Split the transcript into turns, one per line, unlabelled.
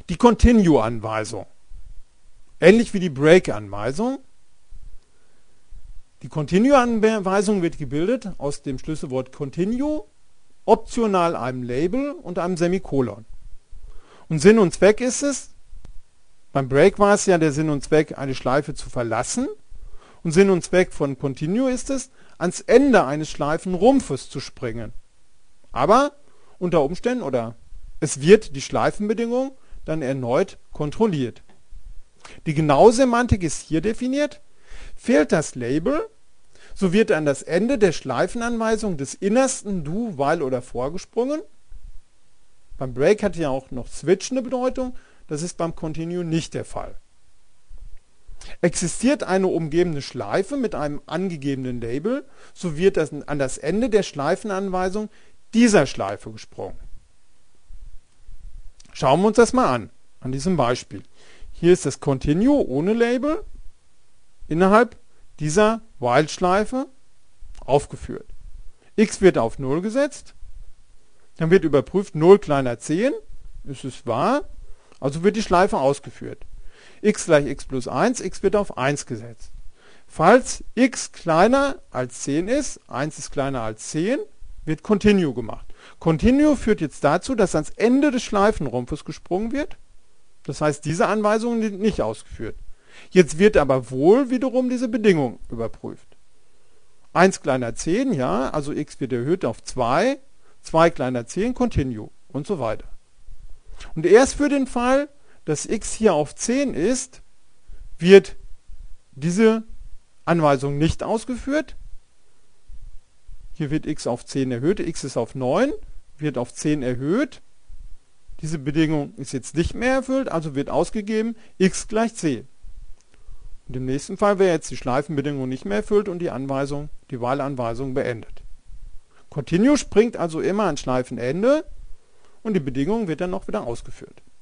Die Continue-Anweisung. Ähnlich wie die Break-Anweisung. Die Continue-Anweisung wird gebildet aus dem Schlüsselwort Continue, optional einem Label und einem Semikolon. Und Sinn und Zweck ist es, beim Break war es ja der Sinn und Zweck, eine Schleife zu verlassen. Und Sinn und Zweck von Continue ist es, ans Ende eines Schleifenrumpfes zu springen. Aber unter Umständen, oder es wird die Schleifenbedingung dann erneut kontrolliert. Die genaue Semantik ist hier definiert. Fehlt das Label, so wird an das Ende der Schleifenanweisung des innersten Do, While oder For gesprungen. Beim Break hat ja auch noch Switch eine Bedeutung. Das ist beim Continue nicht der Fall. Existiert eine umgebende Schleife mit einem angegebenen Label, so wird an das Ende der Schleifenanweisung dieser Schleife gesprungen. Schauen wir uns das mal an diesem Beispiel. Hier ist das Continue ohne Label innerhalb dieser While-Schleife aufgeführt. X wird auf 0 gesetzt, dann wird überprüft 0 kleiner 10, ist es wahr, also wird die Schleife ausgeführt. X gleich x plus 1, x wird auf 1 gesetzt. Falls x kleiner als 10 ist, 1 ist kleiner als 10, wird Continue gemacht. Continue führt jetzt dazu, dass ans Ende des Schleifenrumpfes gesprungen wird. Das heißt, diese Anweisungen sind nicht ausgeführt. Jetzt wird aber wohl wiederum diese Bedingung überprüft. 1 kleiner 10, ja, also x wird erhöht auf 2, 2 kleiner 10, Continue und so weiter. Und erst für den Fall, dass x hier auf 10 ist, wird diese Anweisung nicht ausgeführt. Hier wird x auf 10 erhöht, x ist auf 9, wird auf 10 erhöht. Diese Bedingung ist jetzt nicht mehr erfüllt, also wird ausgegeben x gleich 10. Und im nächsten Fall wäre jetzt die Schleifenbedingung nicht mehr erfüllt und die While-Anweisung beendet. Continue springt also immer an Schleifenende und die Bedingung wird dann noch wieder ausgeführt.